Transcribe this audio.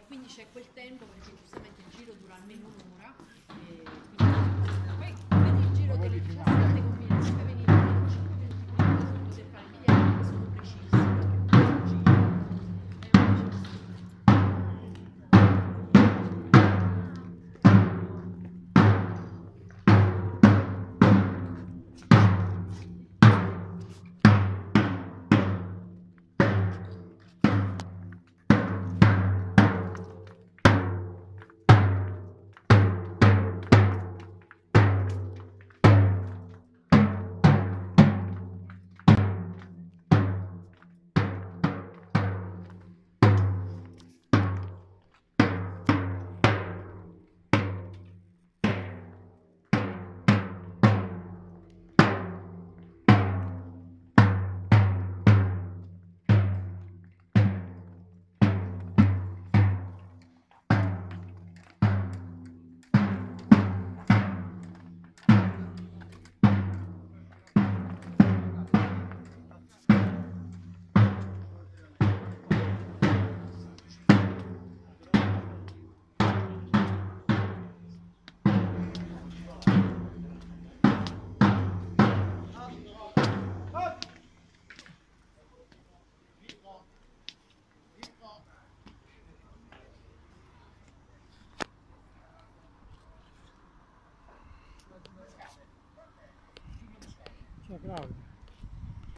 quindi c'è quel tempo perché giustamente il giro dura almeno un'ora, e quindi poi vedi il giro delle 17 combinazioni.